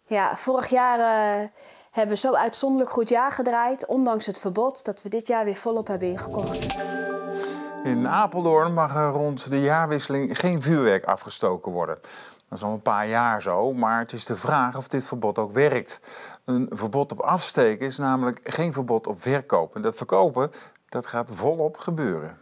Ja, vorig jaar hebben we zo uitzonderlijk goed jaar gedraaid, ondanks het verbod, dat we dit jaar weer volop hebben ingekocht. In Apeldoorn mag er rond de jaarwisseling geen vuurwerk afgestoken worden. Dat is al een paar jaar zo, maar het is de vraag of dit verbod ook werkt. Een verbod op afsteken is namelijk geen verbod op verkopen. En dat verkopen, dat gaat volop gebeuren.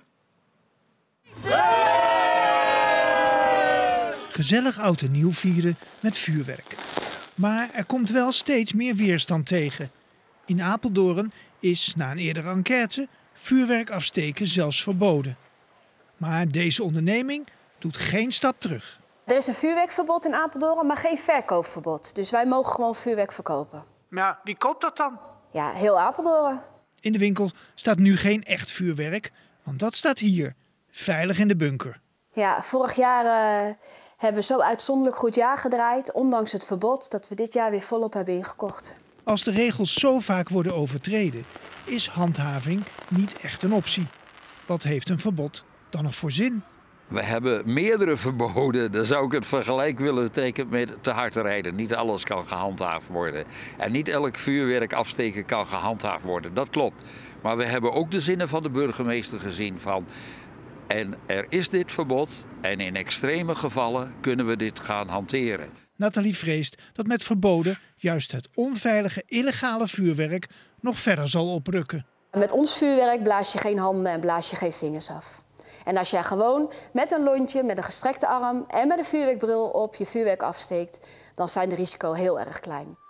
Gezellig oud en nieuw vieren met vuurwerk. Maar er komt wel steeds meer weerstand tegen. In Apeldoorn is, na een eerdere enquête, vuurwerk afsteken zelfs verboden. Maar deze onderneming doet geen stap terug. Er is een vuurwerkverbod in Apeldoorn, maar geen verkoopverbod. Dus wij mogen gewoon vuurwerk verkopen. Maar wie koopt dat dan? Ja, heel Apeldoorn. In de winkel staat nu geen echt vuurwerk, want dat staat hier, veilig in de bunker. Ja, vorig jaar hebben we zo uitzonderlijk goed jaar gedraaid, ondanks het verbod, dat we dit jaar weer volop hebben ingekocht. Als de regels zo vaak worden overtreden, is handhaving niet echt een optie. Wat heeft een verbod dan nog voor zin? We hebben meerdere verboden. Dan zou ik het vergelijk willen tekenen met te hard rijden. Niet alles kan gehandhaafd worden. En niet elk vuurwerk afsteken kan gehandhaafd worden. Dat klopt. Maar we hebben ook de zinnen van de burgemeester gezien van... En er is dit verbod en in extreme gevallen kunnen we dit gaan hanteren. Nathalie vreest dat met verboden juist het onveilige illegale vuurwerk nog verder zal oprukken. Met ons vuurwerk blaas je geen handen en blaas je geen vingers af. En als jij gewoon met een lontje, met een gestrekte arm en met een vuurwerkbril op je vuurwerk afsteekt, dan zijn de risico's heel erg klein.